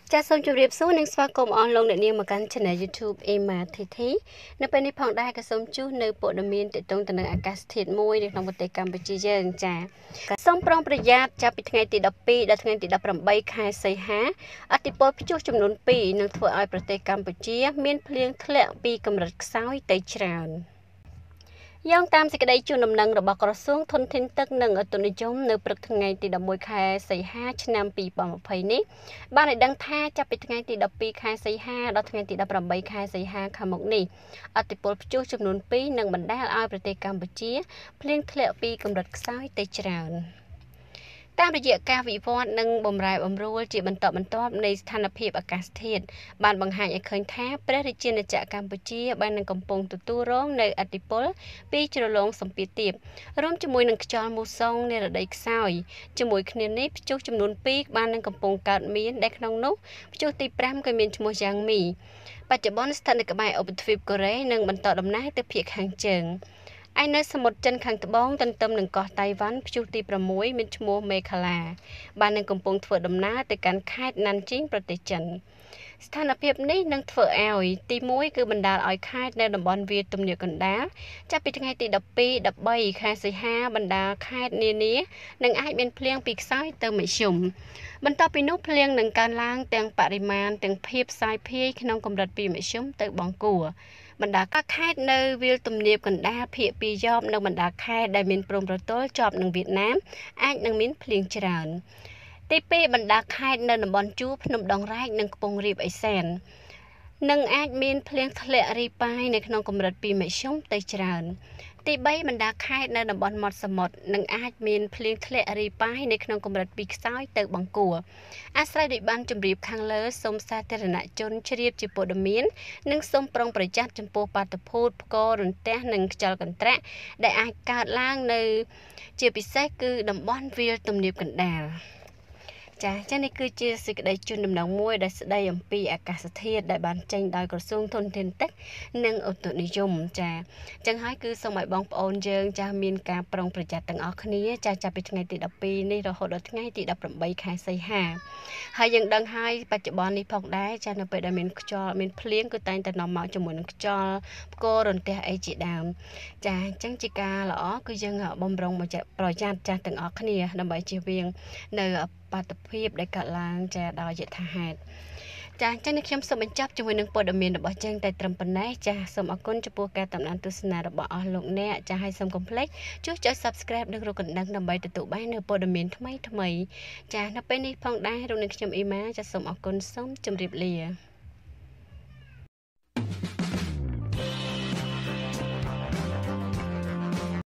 ចាសសូមជម្រាបសួរនិងស្វាគមន៍អស់លោកអ្នកនាងមកកាន់ Channel YouTube Ema Thy Thy នៅពេលនេះផងដែរក៏សូមជួសនៅព័ត៌មានទាក់ទងទៅនឹងអាកាសធាតុមួយនៅក្នុងប្រទេសកម្ពុជាយើងចា៎សូមប្រុងប្រយ័ត្នចាប់ពីថ្ងៃទី12ដល់ថ្ងៃទី18ខែសីហាឥទ្ធិពលព្យុះចំនួន2នឹងធ្វើឲ្យប្រទេសកម្ពុជាមានភ្លៀងធ្លាក់ពីកម្រិតខ្សោយទៅច្រើនយោងតាមសេចក្តីជូនដំណឹងរបស់ក្រសួងធនធានទឹកនិងឧតុនិយមនៅព្រឹកថ្ងៃទី11ខែសីហាឆ្នាំ2020នេះបានឲ្យដឹងថាចាប់ពីថ្ងៃទី12ខែសីហាដល់ថ្ងៃទី18ខែសីហាខាងមុខនេះឥទ្ធិពលព្យុះចំនួន2នឹងបណ្ដាលឲ្យប្រទេសកម្ពុជាភ្លៀងធ្លាក់ពីកម្រិតខ្សោយទៅច្រើនតាមរយៈការវិវត្តនិងបំរែបំរួលជាបន្តបន្ទាប់នៃស្ថានភាពអាកាសធាតុបានបង្ហាញឲ្យឃើញថាព្រះរាជាណាចក្រកម្ពុជាបាននឹងកំពុងទទួលរងនៅឥទ្ធិពលពីជ្រលងសម្ពាធទាបរួមជាមួយនឹងខ្យល់មូសុងនិរដីខ្សោយជាមួយគ្នានេះព្យុះចំនួន2បាននឹងកំពុងកើតមានដែលក្នុងនោះព្យុះទី5ក៏មានឈ្មោះយ៉ាងមីបច្ចុប្បន្នស្ថិតនៅក្បែរឧបទ្វីបកូរ៉េនិងបន្តដំណើរទៅភាគខាងជើងឯនៅសមុទ្រចិនខាងត្បូងទន្ទឹមនឹងកោះតៃវ៉ាន់ព្យុះទី6មានឈ្មោះមេខាឡាបាននឹងកំពុងធ្វើដំណើរទៅកាន់ខេត្តណាន់ជីងប្រទេសចិនស្ថានភាពនេះនឹងធ្វើឲ្យទី1គឺបណ្ដាលឲ្យខេត្តនៅតំបន់វាលទំនាបកណ្ដាលចាប់ពីថ្ងៃទី12 13ខែសីហាបណ្ដាខេត្តនានានឹងអាចមានភ្លៀងពីខ្សោយទៅមធ្យមបន្ទាប់ពីនោះភ្លៀងនឹងកើនឡើងទាំងបរិមាណទាំងភាពសាយភាយក្នុងកម្រិតពីមធ្យមទៅបង្គួរបណ្ដាខេត្តនៅវាលទំនាបកណ្ដាលភាគពីយ៉បនិងបណ្ដាខេត្តដែលមានព្រំប្រទល់ជាប់នឹងវៀតណាមអាចនឹងមានភ្លៀងច្រើនទី2បណ្ដាខេត្តនៅតំបន់ជួរភ្នំដងរែកនិងខ្ពង់រាបឥសែននឹងអាចមានភ្លៀងធ្លាក់រីប៉ាយនៅក្នុងកម្រិតពីមធ្យមទៅច្រើនទី3បណ្ដាខេត្តនៅតំបន់មាត់សមុទ្រនឹងអាចមានភ្លៀងធ្លាក់រីប៉ាយនៅក្នុងកម្រិតពីខ្សោយទៅបង្គួរអាស្រ័យដោយបានជម្រាបខាងលើសូមសាធារណជនជ្រាបជាព័ត៌មាននិងសូមប្រុងប្រយ័ត្នចំពោះបាតុភូតផ្គររន្ទះនិងខ្យល់កន្ត្រាក់ដែលអាចកើតឡើងនៅជាពិសេសគឺតំបន់វាលទំនាបកណ្ដាលចា៎នេះគឺជាសេចក្តីជូនដំណឹងមួយដែលស្ដីអំពីអាកាសធាតុដែលបានចេញដោយក្រសួងធនធានទឹកនិងឧតុនិយមចា៎ចឹងហើយគឺសូមឲ្យបងប្អូនយើងចាស់មានការប្រុងប្រយ័ត្នទាំងអស់គ្នាចា៎ចាប់ពីថ្ងៃទី12នេះរហូតដល់ថ្ងៃទី18ខែសីហាហើយយើងដឹងហើយបច្ចុប្បន្ននេះផងដែរចា៎នៅពេលដែលមានខ្យល់មានភ្លៀងគឺតែងតែនាំមកជាមួយនឹងខ្យល់ផ្គររន្ទះអីជាដើមចា៎អញ្ចឹងជាការល្អគឺយើងបំរុងប្រយ័ត្នចាស់ទាំងអស់គ្នាដើម្បីជៀសវាងនៅបាតុភិបដែលកើតឡើងចាដោយយថាហេតុចាអញ្ចឹងនេះខ្ញុំសូមបញ្ចប់ជាមួយនឹងព័ត៌មានរបស់យើងតែត្រឹមប៉ុណ្ណេះចាសូមអរគុណចំពោះការតាមដានទស្សនារបស់អស់លោកអ្នកចាហើយសូមកុំភ្លេចជួយចុច Subscribe និងរូបកណ្ដឹងដើម្បីទទួលបាននូវព័ត៌មានថ្មីចានៅពេលនេះផងដែរលោកអ្នកខ្ញុំអ៊ីម៉ាចាសូមអរគុណសូមជម្រាបលា